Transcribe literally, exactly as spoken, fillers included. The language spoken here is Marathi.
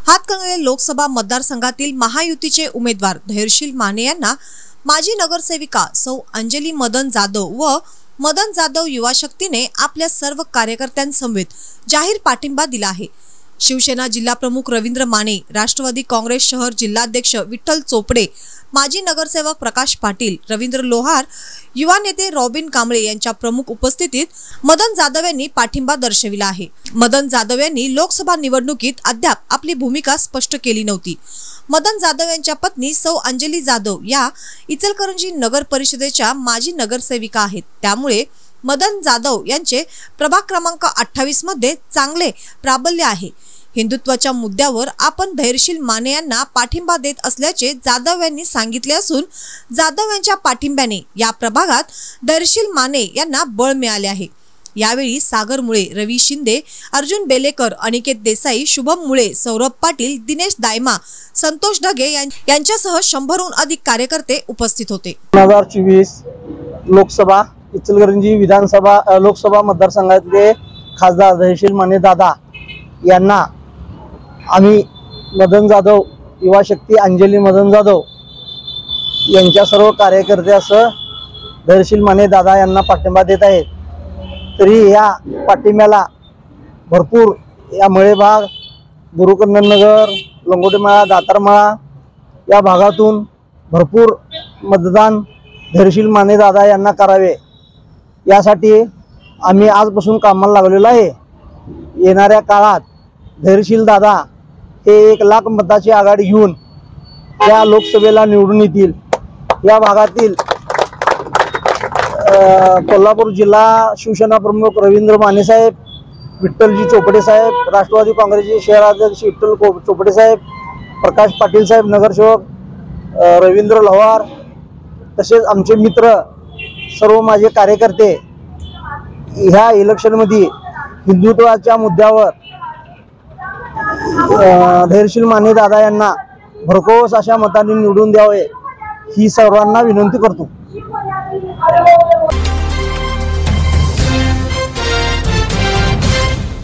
हातकणंगले लोकसभा मतदारसंघातील महायुतीचे उमेदवार धैर्यशील माने यांना माजी नगरसेविका सौ अंजली मदन जाधव व मदन जाधव युवा शक्तीने आपल्या सर्व कार्यकर्त्यांसमवेत जाहीर पाठिंबा दिला आहे। शिवसेना जिल्हा प्रमुख रवींद्र माने, राष्ट्रवादी काँग्रेस शहर जिल्हाध्यक्ष विठ्ठल चोपडे, माजी नगरसेवक प्रकाश पाटील, रवींद्र लोहार, युवा नेते रॉबिन कांबळे यांच्या प्रमुख उपस्थितीत मदन जाधव यांनी पाठिंबा दर्शविला आहे। मदन जाधव यांनी लोकसभा निवडणुकीत अद्याप आपली भूमिका स्पष्ट केली नव्हती। मदन जाधव यांच्या पत्नी सौ अंजली जाधव या इचलकरंजी नगर परिषदेच्या माजी नगरसेविका आहेत। त्यामुळे मदन जाधव यांचे प्रभाग क्रमांक अठ्ठावीस मध्ये चांगले प्राबल्य आहे। हिंदुत्वाच्या मुद्द्यावर आपण धैर्यशील माने यांना पाठिंबा देत असल्याचे जाधव यांनी सांगितले असून जाधव यांच्या पाठिंब्याने या प्रभागात धैर्यशील माने यांना बळ मिळाले आहे। यावेळी सागर मुळे, रवी शिंदे, अर्जुन बेलेकर, अनिकेत देसाई, शुभम मुळे, सौरभ पाटील, दिनेश दायमा, संतोष ढगे यांच्यासह शंभरहून अधिक कार्यकर्ते उपस्थित होते। दोन हजार चोवीस लोकसभा इचलकरंजी विधानसभा लोकसभा मतदारसंघातले खासदार धैर्यशील माने दादा यांना आम्ही मदन जाधव युवा शक्ती अंजली मदन जाधव यांच्या सर्व कार्यकर्त्यासह धैर्यशील माने दादा यांना पाठिंबा देत आहेत। तरी या पाठिंब्याला भरपूर या मळेभाग, गुरुकंदननगर, लंगोटीमाळा, दातारमाळा या भागातून भरपूर मतदान धैर्यशील माने दादा यांना करावे यासाठी आम्ही आजपासून कामाला लागलेलो आहे। येणाऱ्या काळात धैर्यशील दादा हे एक लाख मताची आघाडी घेऊन या लोकसभेला निवडून येतील। या भागातील कोल्हापूर जिल्हा शिवसेना प्रमुख रवींद्र माने साहेब, विठ्ठलजी चोपडे साहेब, राष्ट्रवादी काँग्रेसचे शहराध्यक्ष विठ्ठल चोपडे साहेब, प्रकाश पाटील साहेब नगरसेवक, रवींद्र लोहार, तसेच आमचे मित्र सर्व माझे कार्यकर्ते ह्या इलेक्शनमध्ये हिंदुत्वाच्या मुद्द्यावर धैर्यशील माने दादा यांना भरघोस अशा मतांनी निवडून द्यावे ही सर्वांना विनंती करतो।